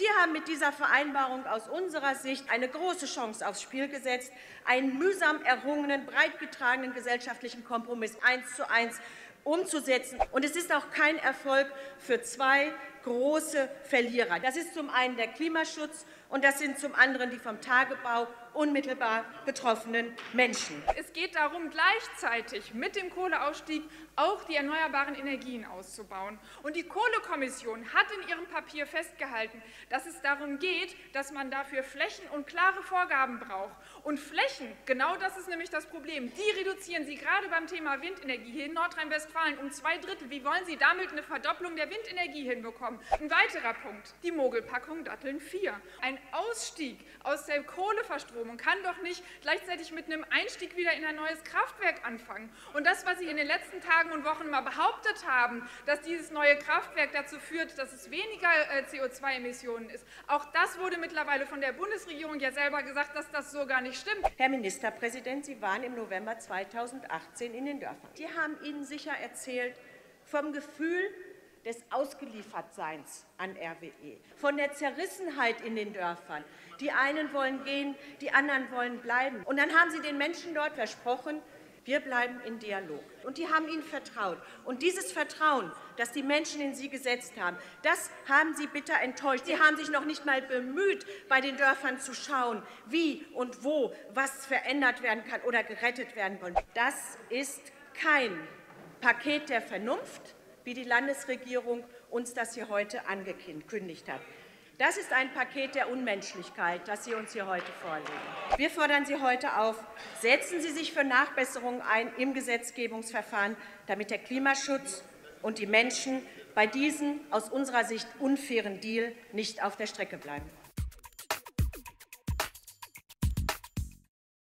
Sie haben mit dieser Vereinbarung aus unserer Sicht eine große Chance aufs Spiel gesetzt, einen mühsam errungenen, breit getragenen gesellschaftlichen Kompromiss 1:1 umzusetzen. Und es ist auch kein Erfolg für zwei große Verlierer. Das ist zum einen der Klimaschutz, und das sind zum anderen die vom Tagebau unmittelbar betroffenen Menschen. Es geht darum, gleichzeitig mit dem Kohleausstieg auch die erneuerbaren Energien auszubauen. Und die Kohlekommission hat in ihrem Papier festgehalten, dass es darum geht, dass man dafür Flächen und klare Vorgaben braucht. Und Flächen, genau das ist nämlich das Problem, die reduzieren Sie gerade beim Thema Windenergie hier in Nordrhein-Westfalen um 2/3. Wie wollen Sie damit eine Verdopplung der Windenergie hinbekommen? Ein weiterer Punkt, die Mogelpackung Datteln 4. Ein Ausstieg aus der Kohleverstromung kann doch nicht gleichzeitig mit einem Einstieg wieder in ein neues Kraftwerk anfangen. Und das, was Sie in den letzten Tagen und Wochen mal behauptet haben, dass dieses neue Kraftwerk dazu führt, dass es weniger CO2-Emissionen ist, auch das wurde mittlerweile von der Bundesregierung ja selber gesagt, dass das so gar nicht stimmt. Herr Ministerpräsident, Sie waren im November 2018 in den Dörfern. Die haben Ihnen sicher erzählt vom Gefühl des Ausgeliefertseins an RWE, von der Zerrissenheit in den Dörfern. Die einen wollen gehen, die anderen wollen bleiben. Und dann haben Sie den Menschen dort versprochen, wir bleiben in Dialog. Und die haben Ihnen vertraut. Und dieses Vertrauen, das die Menschen in Sie gesetzt haben, das haben Sie bitter enttäuscht. Sie haben sich noch nicht mal bemüht, bei den Dörfern zu schauen, wie und wo was verändert werden kann oder gerettet werden kann. Das ist kein Paket der Vernunft, wie die Landesregierung uns das hier heute angekündigt hat. Das ist ein Paket der Unmenschlichkeit, das Sie uns hier heute vorlegen. Wir fordern Sie heute auf, setzen Sie sich für Nachbesserungen ein im Gesetzgebungsverfahren, damit der Klimaschutz und die Menschen bei diesem aus unserer Sicht unfairen Deal nicht auf der Strecke bleiben.